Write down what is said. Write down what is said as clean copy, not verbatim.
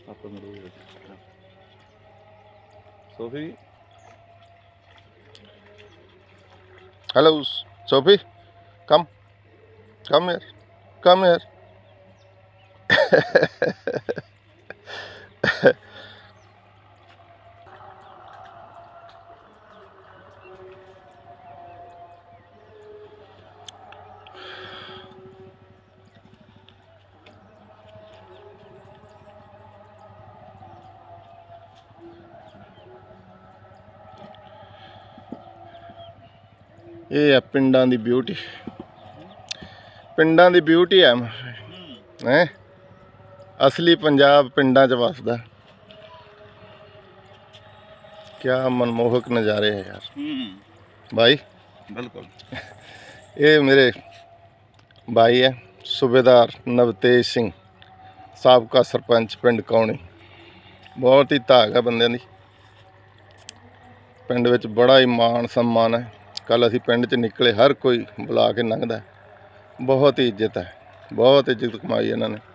Sophie. Hello, Sophie. Come. Come here. Come here. ਇਹ ਆ ਪਿੰਡਾਂ ਦੀ ਬਿਊਟੀ, ਪਿੰਡਾਂ ਦੀ ਬਿਊਟੀ ਆ ਹੈ। ਅਸਲੀ ਪੰਜਾਬ ਪਿੰਡਾਂ 'ਚ ਵਸਦਾ। क्या मनमोहक नज़ारे हैं यार भाई। बिल्कुल। ये मेरे भाई है सूबेदार नवतेज सिंह, साबका सरपंच पिंड कौनी। बहुत ही धाग है बंदे दी, पिंड विच बड़ा ही मान सम्मान है। कल असी पिंड च निकले, हर कोई बुला के लंघदा, बहुत ही इज्जत है, बहुत इज्जत कमाई इन्होंने।